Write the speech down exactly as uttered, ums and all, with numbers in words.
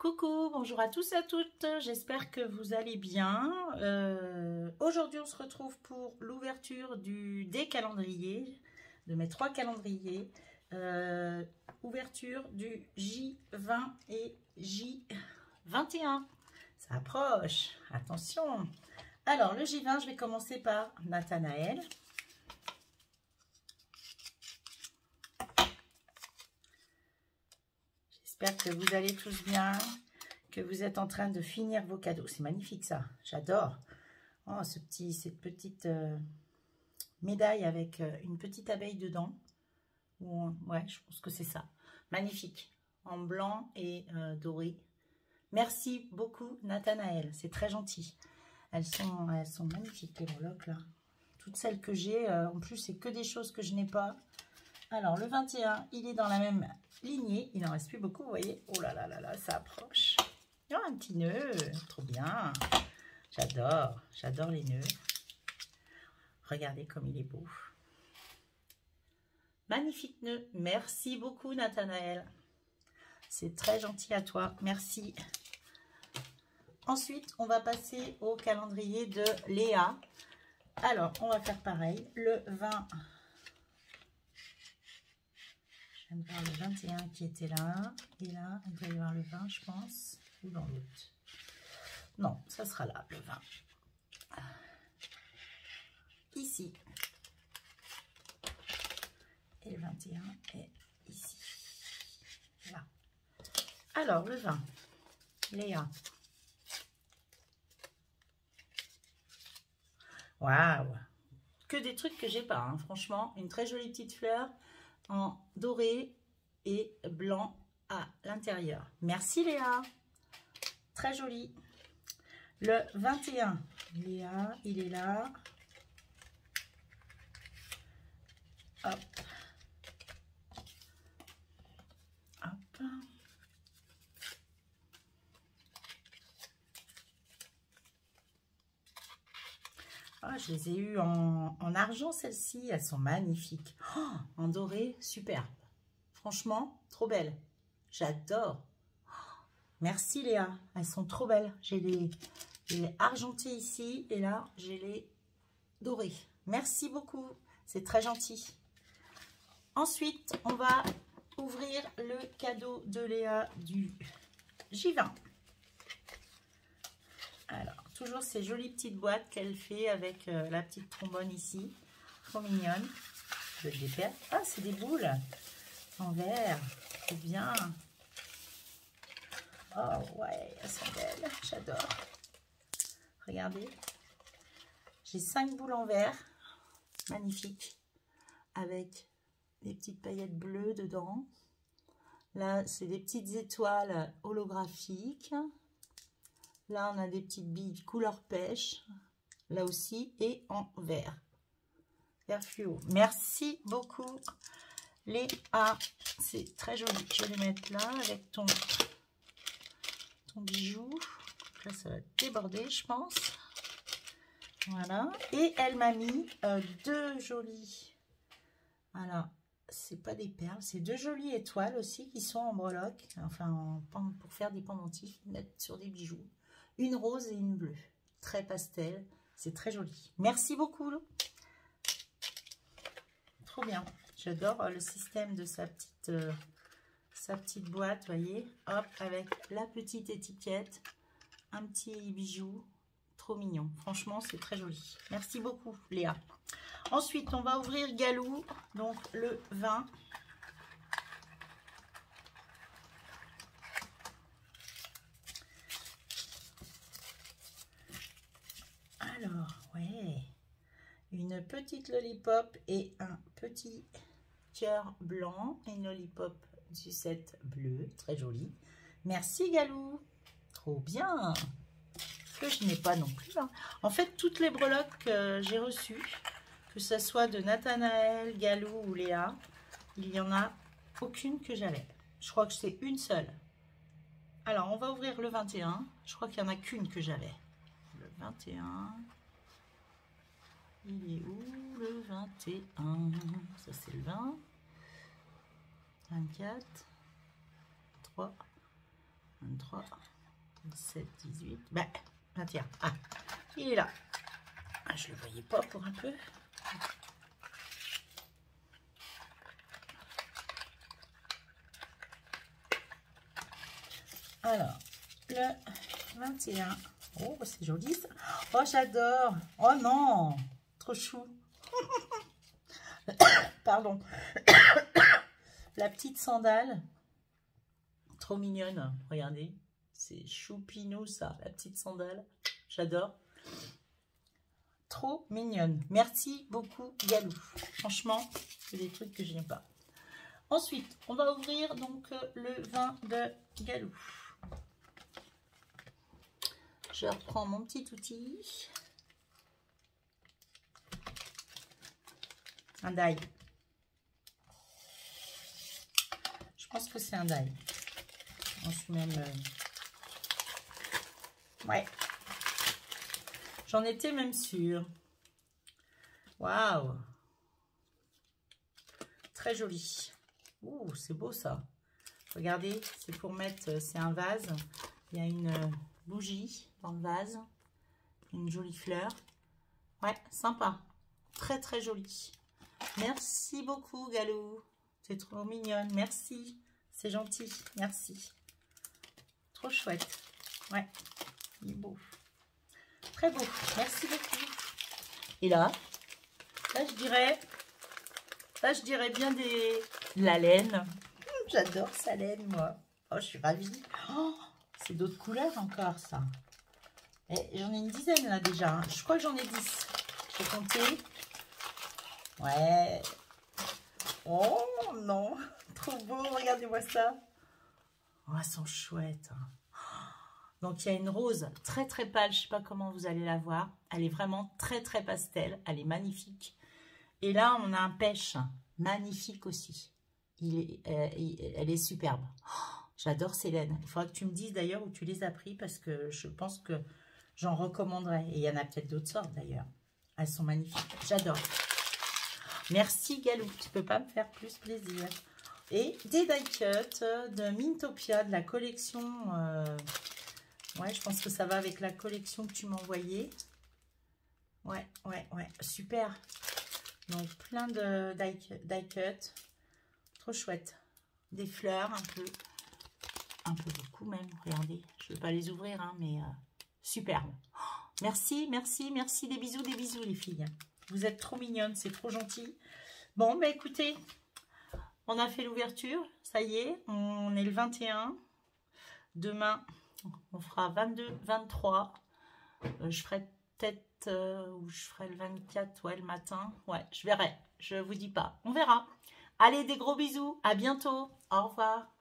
Coucou, bonjour à tous et à toutes, j'espère que vous allez bien. Euh, Aujourd'hui, on se retrouve pour l'ouverture du des calendriers, de mes trois calendriers. Euh, ouverture du J vingt et J vingt et un. Ça approche, attention. Alors, le J vingt, je vais commencer par Nathanaël. J'espère que vous allez tous bien, que vous êtes en train de finir vos cadeaux. C'est magnifique ça, j'adore. Oh, ce petit, cette petite euh, médaille avec euh, une petite abeille dedans. Ou, ouais, je pense que c'est ça. Magnifique, en blanc et euh, doré. Merci beaucoup Nathanaël, c'est très gentil. Elles sont, elles sont magnifiques les breloques là. Toutes celles que j'ai, euh, en plus c'est que des choses que je n'ai pas. Alors le vingt et un, il est dans la même lignée, il n'en reste plus beaucoup, vous voyez. Oh là là là là, ça approche. Oh, un petit nœud, trop bien. J'adore, j'adore les nœuds. Regardez comme il est beau. Magnifique nœud, merci beaucoup Nathanaël. C'est très gentil à toi, merci. Ensuite, on va passer au calendrier de Léa. Alors, on va faire pareil, le vingt. Je viens de voir le vingt et un qui était là. Et là, il doit y avoir le vingt, je pense. Ou dans l'autre. Non, ça sera là, le vingt. Ici. Et le vingt et un est ici. Là. Alors, le vingt. Léa. Waouh! Que des trucs que j'ai pas, hein. Franchement, une très jolie petite fleur en doré et blanc à l'intérieur. Merci Léa, très joli. Le vingt et un, Léa, il est là. Hop. Hop. Oh, je les ai eues en, en argent, celles-ci. Elles sont magnifiques. Oh, en doré, superbe. Franchement, trop belles. J'adore. Oh, merci Léa. Elles sont trop belles. J'ai les, les argentées ici. Et là, j'ai les dorées. Merci beaucoup. C'est très gentil. Ensuite, on va ouvrir le cadeau de Léa du J vingt. Alors, toujours ces jolies petites boîtes qu'elle fait avec euh, la petite trombone ici. Trop mignonne. Je vais le défaire. Ah, c'est des boules en verre. C'est bien. Oh, ouais, elles sont belles. J'adore. Regardez. J'ai cinq boules en verre. Magnifique. Avec des petites paillettes bleues dedans. Là, c'est des petites étoiles holographiques. Là, on a des petites billes couleur pêche, là aussi, et en vert. Vert fluo. Merci beaucoup, Léa. C'est très joli. Je vais les mettre là avec ton, ton bijou. Là, ça va déborder, je pense. Voilà. Et elle m'a mis euh, deux jolies. Alors, c'est pas des perles, c'est deux jolies étoiles aussi qui sont en breloque. Enfin, en, pour faire des pendentifs, mettre sur des bijoux. Une rose et une bleue. Très pastel. C'est très joli. Merci beaucoup. Trop bien. J'adore le système de sa petite, euh, sa petite boîte. Voyez. Hop, avec la petite étiquette. Un petit bijou. Trop mignon. Franchement, c'est très joli. Merci beaucoup, Léa. Ensuite, on va ouvrir Galou. Donc, le vingt. Alors, ouais, une petite lollipop et un petit cœur blanc et une lollipop du set bleu, très joli. Merci Galou, trop bien. Que je n'ai pas non plus. Hein. En fait, toutes les breloques que j'ai reçues, que ce soit de Nathanaël, Galou ou Léa, il n'y en a aucune que j'avais. Je crois que c'est une seule. Alors, on va ouvrir le vingt et un. Je crois qu'il n'y en a qu'une que j'avais. Le vingt et un. Il est où le vingt et un? Ça c'est le vingt. vingt-quatre. trois. vingt-trois, vingt-sept, dix-huit, ben, vingt et un. Ah, il est là. Ah, je ne le voyais pas pour un peu. Alors, le vingt et un. Oh, c'est joli ça. Oh, j'adore. Oh non, trop chou. Pardon. La petite sandale. Trop mignonne. Regardez. C'est choupinou ça, la petite sandale. J'adore. Trop mignonne. Merci beaucoup, Galou. Franchement, c'est des trucs que je n'aime pas. Ensuite, on va ouvrir donc le vin de Galou. Je reprends mon petit outil. Un die. Je pense que c'est un die. On se même... Euh... Ouais. J'en étais même sûre. Waouh. Très joli. Ouh, c'est beau ça. Regardez, c'est pour mettre... C'est un vase. Il y a une bougie dans le vase. Une jolie fleur. Ouais, sympa. Très, très joli. Merci beaucoup, Galou. C'est trop mignonne. Merci. C'est gentil. Merci. Trop chouette. Ouais. Il est beau. Très beau. Merci beaucoup. Et là, là, je dirais, là, je dirais bien des, de la laine. J'adore sa laine, moi. Oh, je suis ravie. Oh, c'est d'autres couleurs encore, ça. Et j'en ai une dizaine, là, déjà. Hein. Je crois que j'en ai dix. Je vais compter. Ouais. Oh, non. Trop beau. Regardez-moi ça. Oh, elles sont chouettes. Hein. Donc, il y a une rose très, très pâle. Je ne sais pas comment vous allez la voir. Elle est vraiment très, très pastel. Elle est magnifique. Et là, on a un pêche magnifique aussi. Il est, euh, il, elle est superbe. Oh, j'adore ces laines. Il faudra que tu me dises d'ailleurs où tu les as pris parce que je pense que j'en recommanderais. Et il y en a peut-être d'autres sortes d'ailleurs. Elles sont magnifiques. J'adore. Merci Galou. Tu ne peux pas me faire plus plaisir. Et des die cuts de Mintopia de la collection... Euh, ouais, je pense que ça va avec la collection que tu m'as envoyée. Ouais, ouais, ouais. Super. Donc, plein de die, die cuts. Trop chouette. Des fleurs, un peu. Un peu beaucoup même. Regardez. Je ne vais pas les ouvrir, hein, mais euh, superbe. Oh, merci, merci, merci. Des bisous, des bisous, les filles. Vous êtes trop mignonnes. C'est trop gentil. Bon, bah écoutez, on a fait l'ouverture. Ça y est, on est le vingt et un. Demain... on fera vingt-deux, vingt-trois. Euh, je ferai peut-être, euh, ou je ferai le vingt-quatre, ouais, le matin. Ouais, je verrai. Je vous dis pas. On verra. Allez, des gros bisous. À bientôt. Au revoir.